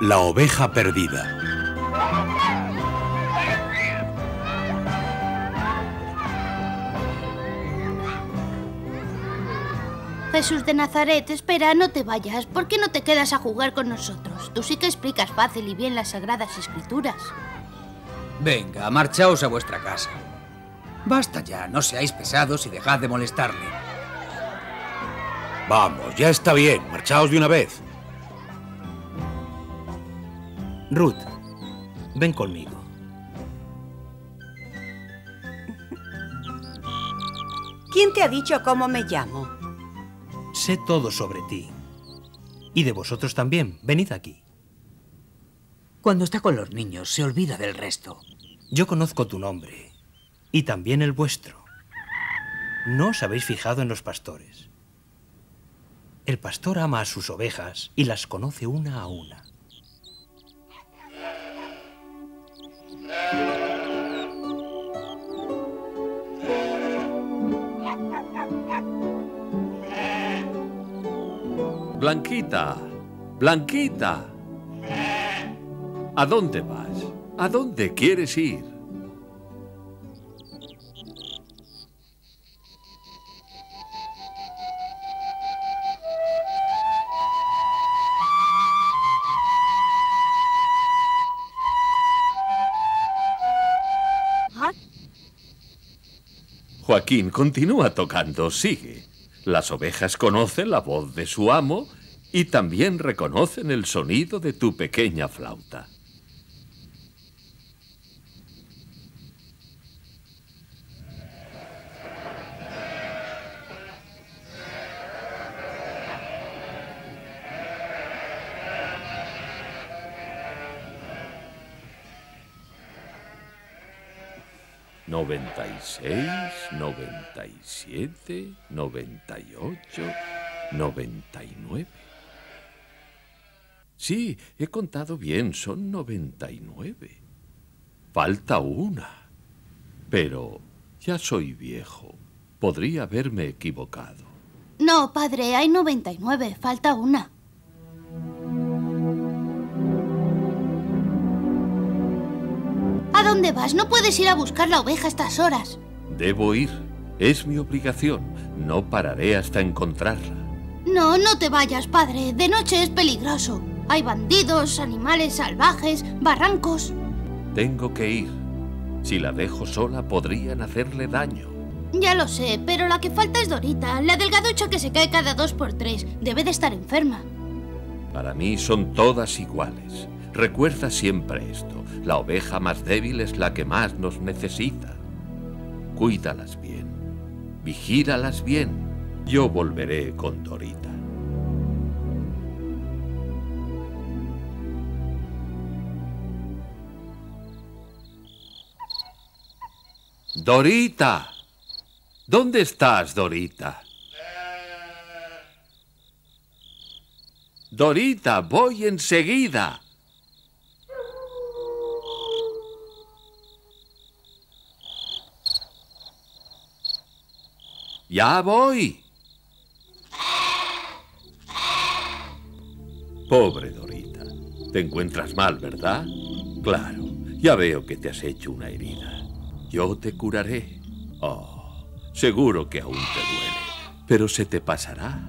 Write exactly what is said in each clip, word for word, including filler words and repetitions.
La oveja perdida. Jesús de Nazaret, espera, no te vayas. ¿Por qué no te quedas a jugar con nosotros? Tú sí que explicas fácil y bien las Sagradas Escrituras. Venga, marchaos a vuestra casa. Basta ya, no seáis pesados y dejad de molestarle. Vamos, ya está bien, marchaos de una vez. Ruth, ven conmigo. ¿Quién te ha dicho cómo me llamo? Sé todo sobre ti. Y de vosotros también. Venid aquí. Cuando está con los niños, se olvida del resto. Yo conozco tu nombre. Y también el vuestro. ¿No os habéis fijado en los pastores? El pastor ama a sus ovejas y las conoce una a una. Blanquita, Blanquita. ¿A dónde vas? ¿A dónde quieres ir? Joaquín, continúa tocando, sigue. Las ovejas conocen la voz de su amo y también reconocen el sonido de tu pequeña flauta. noventa y seis, noventa y siete, noventa y ocho, noventa y nueve. Sí, he contado bien, son noventa y nueve. Falta una. Pero ya soy viejo. Podría haberme equivocado. No, padre, hay noventa y nueve. Falta una. ¿A dónde vas? No puedes ir a buscar la oveja a estas horas. Debo ir. Es mi obligación. No pararé hasta encontrarla. No, no te vayas, padre. De noche es peligroso. Hay bandidos, animales salvajes, barrancos. Tengo que ir. Si la dejo sola, podrían hacerle daño. Ya lo sé, pero la que falta es Dorita, la delgaducha que se cae cada dos por tres. Debe de estar enferma. Para mí son todas iguales. Recuerda siempre esto. La oveja más débil es la que más nos necesita. Cuídalas bien. Vigílalas bien. Yo volveré con Dorita. ¡Dorita! ¿Dónde estás, Dorita? Dorita, voy enseguida. ¡Ya voy! Pobre Dorita. Te encuentras mal, ¿verdad? Claro, ya veo que te has hecho una herida. Yo te curaré. Oh, seguro que aún te duele, pero se te pasará.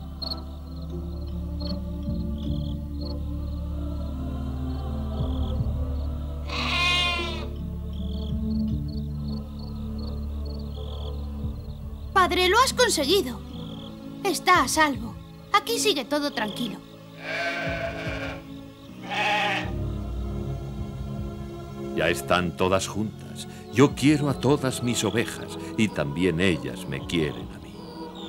Padre, lo has conseguido. Está a salvo. Aquí sigue todo tranquilo. Ya están todas juntas. Yo quiero a todas mis ovejas y también ellas me quieren a mí.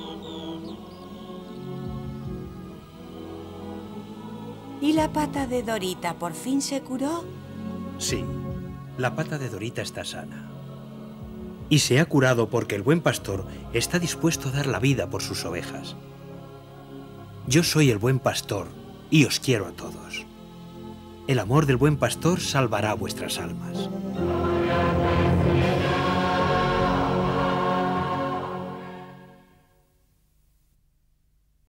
¿Y la pata de Dorita por fin se curó? Sí, la pata de Dorita está sana. Y se ha curado porque el buen pastor está dispuesto a dar la vida por sus ovejas. Yo soy el buen pastor y os quiero a todos. El amor del buen pastor salvará vuestras almas.